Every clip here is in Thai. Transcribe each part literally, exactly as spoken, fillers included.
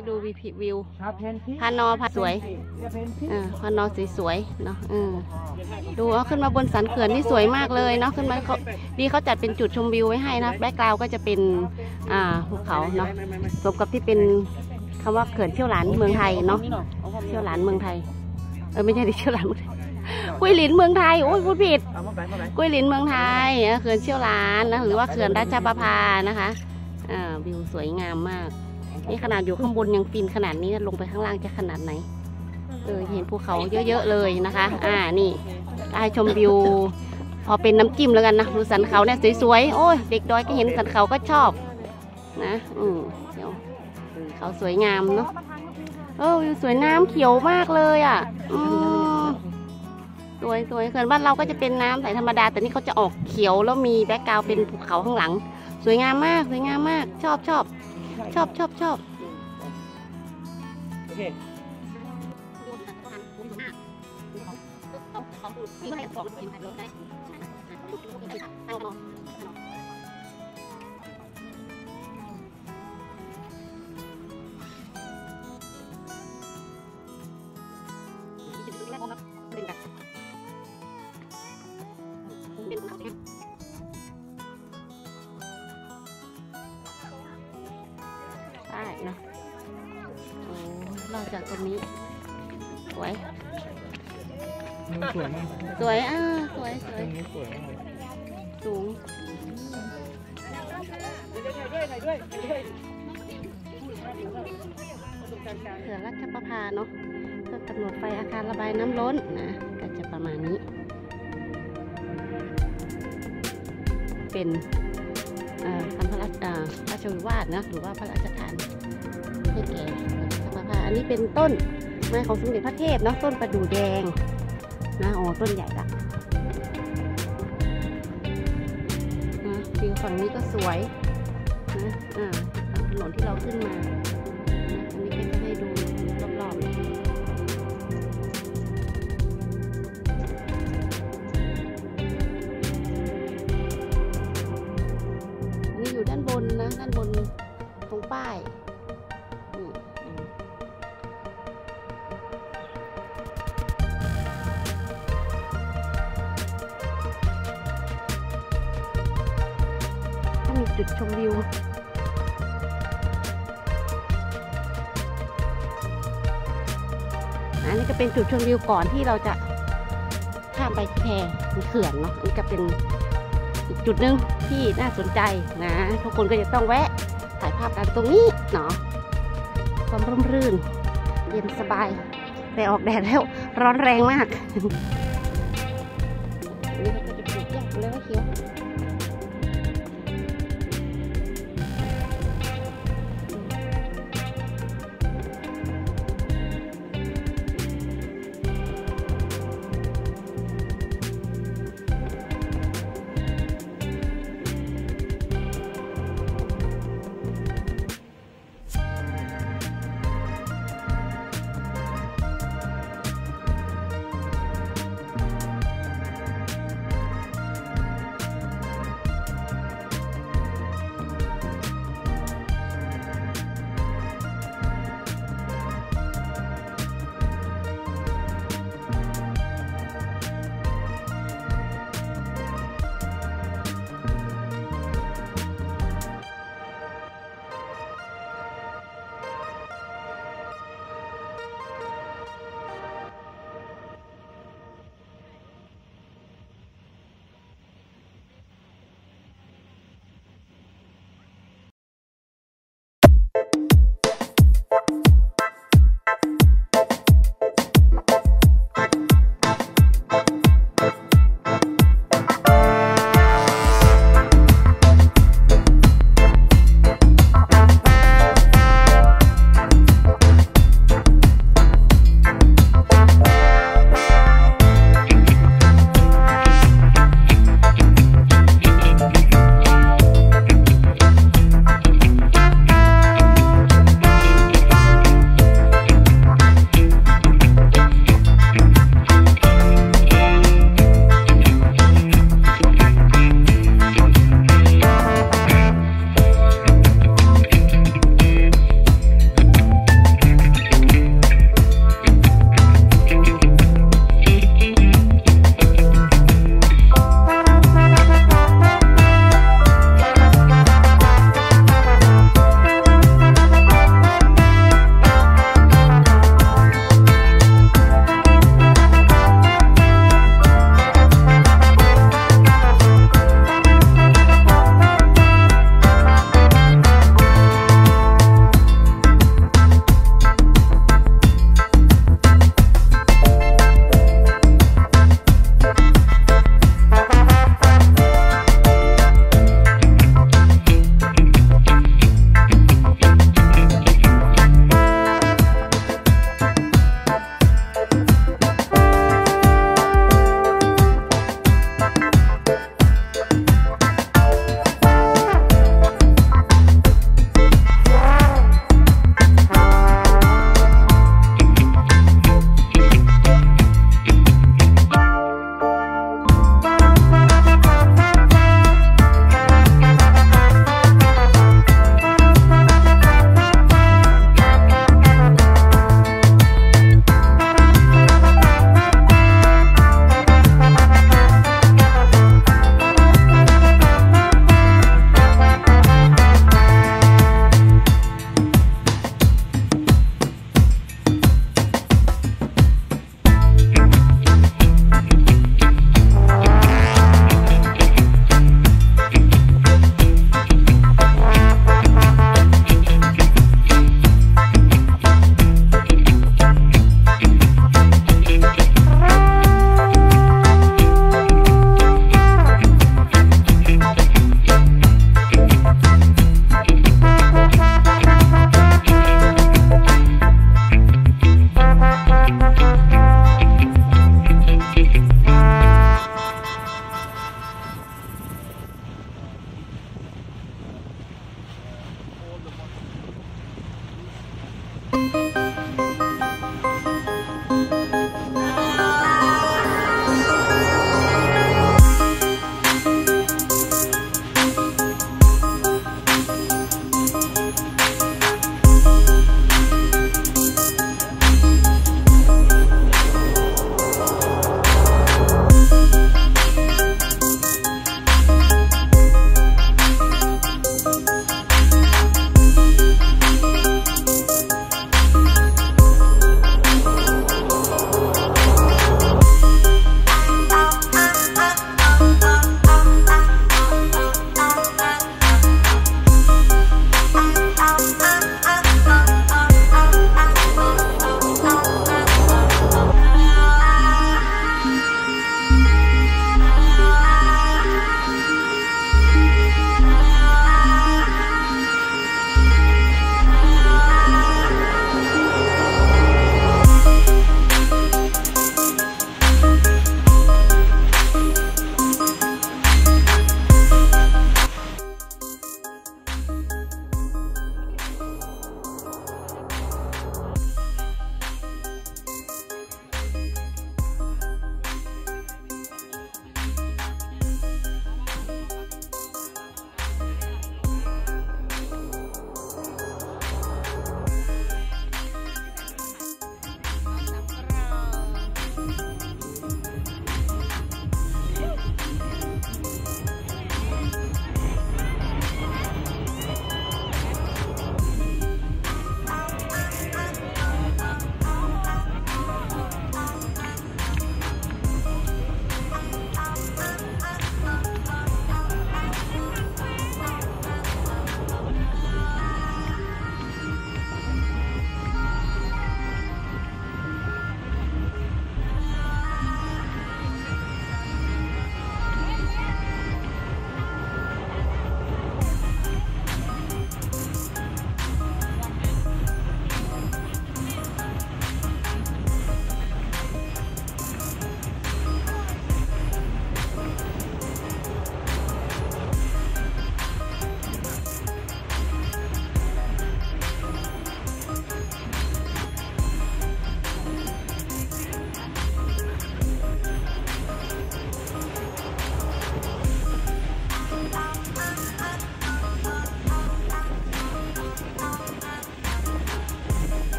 ให้ดูวิววิวพานอพาสวยเออพานอสวยๆเนาะเออดูเอาขึ้นมาบนสันเขื่อนนี่สวยมากเลยเนาะขึ้นมาเขาดีเขาจัดเป็นจุดชมวิวไว้ให้นะแบ็คกราวด์ก็จะเป็นอ่าภูเขาเนาะสมกับที่เป็นคำว่าเขื่อนเชี่ยวหลานเมืองไทยเนาะเชี่ยวหลานเมืองไทยเออไม่ใช่ดิเชี่ยวหลานเมืองไทยกุ้ยหลินเมืองไทยโอ้ยพูดผิดกุ้ยหลินเมืองไทยเขื่อนเชี่ยวหลานนะหรือว่าเขื่อนราชประภานะคะอ่าวิวสวยงามมากนี่ขนาดอยู่ข้างบนยังฟินขนาดนี้ลงไปข้างล่างจะขนาดไหนเออเห็นภูเขาเยอะๆเลยนะคะอ่านี่ได้ชมวิวพอเป็นน้ำจิ้มแล้วกันนะดูสันเขาเนี่ยสวยๆโอ้ยเด็กดอยก็เห็นสันเขาก็ชอบนะอืมเดี๋ยวเขาสวยงามเนาะเออสวยน้ำเขียวมากเลยอ่ะอืมสวยสวยเขื่อนบ้านเราก็จะเป็นน้ำใสธรรมดาแต่นี่เขาจะออกเขียวแล้วมีแบ็คกราวด์เป็นภูเขาข้างหลังสวยงามมากสวยงามมากชอบชอบชอบชอบชอบโอเคได้เนาะโอ้เราจากตรงนี้สวยสวยมากสวยอ่าสวยสวยสูงเขื่อนราชประภาเนาะเพื่อกำหนดไฟอาคารระบายน้ำล้นนะก็จะประมาณนี้เป็นคำพระราชราชวิวาทนะหรือว่าพระราชทานให้แก่ราชประภาอันนี้เป็นต้นไม้ของสมเด็จพระเทพเนาะต้นประดู่แดงนะโอ้ต้นใหญ่ละนะวิวฝั่งนี้ก็สวยนะอ่าถนนที่เราขึ้นมานะอันนี้ก็จะให้ดูรอบๆอันนี้อยู่ด้านบนนะด้านบนตรงป้ายจุดชมวิวอันนี้ก็เป็นจุดชมวิวก่อนที่เราจะข้ามไปที่แพเขื่อนเนาะนี่ก็เป็นอีกจุดหนึ่งที่น่าสนใจนะทุกคนก็จะต้องแวะถ่ายภาพกันตรงนี้เนาะความร่มรื่นเย็นสบายแต่ออกแดดแล้วร้อนแรงมากนี่ก็จะปลูกแยกเลยว่าเขียว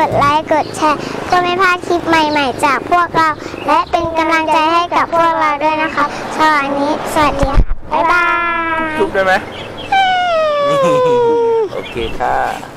ดไลค์กดแชร์เพื่อไม่พลาดคลิปใหม่ๆจากพวกเรา และเป็นกำลังใจให้กับพวกเราด้วยนะคะสำหรับวันนี้สวัสดีค่ะบ๊ายบายจุ๊บได้ไหม โอเคค่ะ